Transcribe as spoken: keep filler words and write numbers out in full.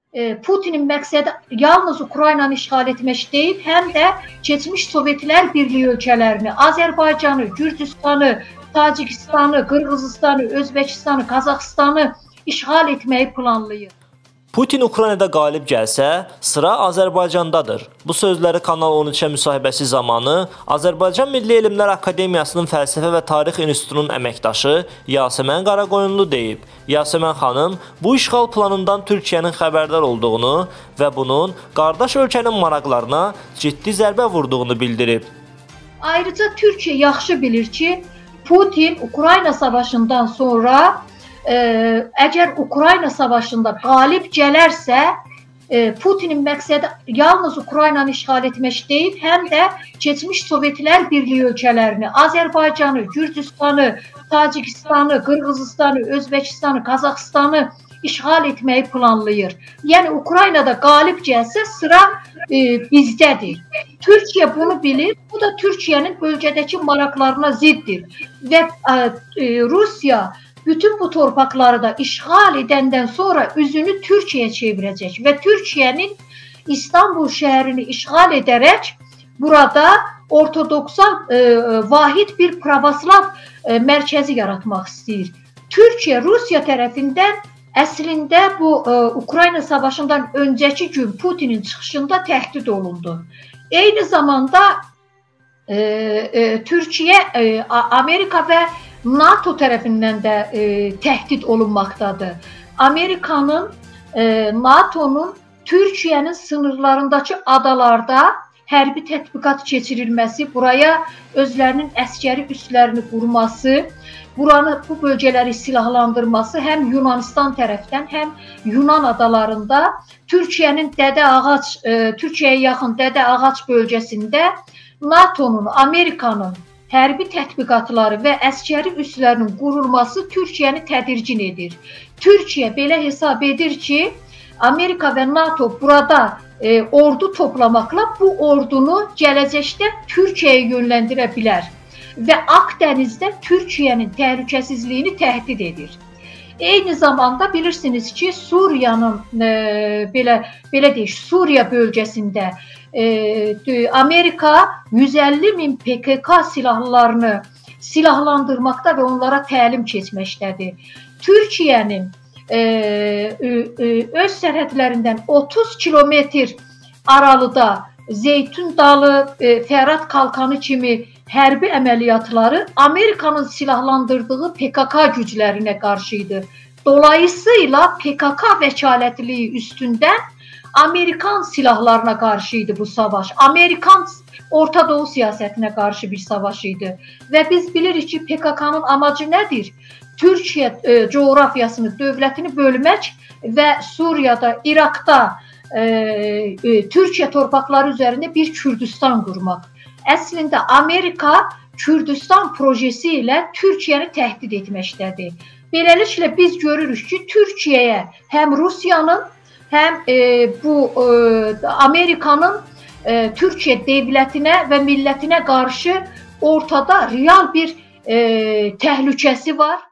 Putinin məqsədi yalnız Ukraynanı işğal etmək deyil, həm də keçmiş Sovetlər Birliyi ölkələrini, Azərbaycanı, Gürcüstanı, Tacikistanı, Qırğızıstanı, Özbəkistanı, Qazaxıstanı işğal etməyi planlayır. Putin Ukraynada qalib gəlsə, sıra Azərbaycandadır. Bu sözləri Kanal on üçə müsahibəsi zamanı Azərbaycan Milli Elmlər Akademiyasının Fəlsəfə və Tarix İnstitutunun əməkdaşı Yasəmən Qaraqoyunlu deyib. Yasəmən xanım bu işğal planından Türkiyənin xəbərdar olduğunu və bunun qardaş ölkənin maraqlarına ciddi zərbə vurduğunu bildirib. Ayrıca Türkiyə yaxşı bilir ki, Putin Ukrayna savaşından sonra Ee, əgər Ukrayna savaşında qalib gələrsə, e, Putinin məqsədi yalnız Ukraynanı işğal etmək deyil, həm də keçmiş Sovetlər Birliyi ölkələrini, Azərbaycanı, Gürcüstanı, Tacikistanı, Qırğızıstanı, Özbəkistanı, Qazaxıstanı işğal etməyi planlayır. Yəni Ukraynada qalib gəlsə sıra e, bizdədir. Türkiyə bunu bilir, bu da Türkiyənin bölgədəki maraqlarına ziddir və e, Rusiya bütün bu torpaqları da işğal edəndən sonra üzünü Türkiyəyə çevirəcək və Türkiyənin İstanbul şəhərini işğal edərək burada ortodoksal e, vahid bir pravoslav e, mərkəzi yaratmaq istəyir. Türkiyə Rusiya tərəfindən əslində bu e, Ukrayna savaşından öncəki gün Putinin çıxışında təhdid olundu. Eyni zamanda e, e, Türkiyə, e, Amerika və NATO tərəfindən də e, təhdid olunmaqdadır. Amerikanın, e, NATO'nun Türkiyənin sınırlarındakı adalarda hərbi tətbiqat keçirilməsi, buraya özlərinin əskəri üslərini qurması, buranı, bu bölgələri silahlandırması həm Yunanistan tərəfdən, həm Yunan adalarında Türkiyənin Dədə Ağac, e, Türkiyəyə yaxın Dədə Ağac bölgəsində NATO'nun, Amerikanın hərbi tətbiqatları və əskəri üslərinin qurulması Türkiyəni tədirgin edir. Türkiyə belə hesab edir ki, Amerika və NATO burada e, ordu toplamaqla bu ordunu gələcəkdə Türkiyəyə yönləndirə bilər və Akdənizdə Türkiyənin təhlükəsizliyini təhdid edir. Eyni zamanda bilirsiniz ki, Suriyanın e, belə belə deyək, Suriya bölgəsində e, Amerika yüz əlli min P K K silahlılarını silahlandırmaqda və onlara təlim keçməkdədir. Türkiyənin e, e, öz sərhədlərindən otuz kilometr aralıda Zeytun Dalı, e, Fərat Kalkanı kimi hərbi əməliyyatları Amerikanın silahlandırdığı P K K güclərinə qarşıydı. Dolayısıyla P K K vəkalətliyi üstündən Amerikan silahlarına qarşıydı bu savaş. Amerikan Orta Doğu siyasətinə qarşı bir savaş idi. Və biz bilirik ki, P K K'nın amacı nədir? Türkiyə e, coğrafiyasını, dövlətini bölmək və Suriyada, İraqda, e, e, Türkiyə torpaqları üzərində bir Kürdistan qurmaq. Əslində Amerika Kürdistan projesi ilə Türkiyəni təhdid etməkdədir. Beləliklə biz görürük ki, Türkiyəyə həm Rusiyanın, həm e, bu e, Amerikanın e, Türkiyə dövlətinə və millətinə qarşı ortada real bir e, təhlükəsi var.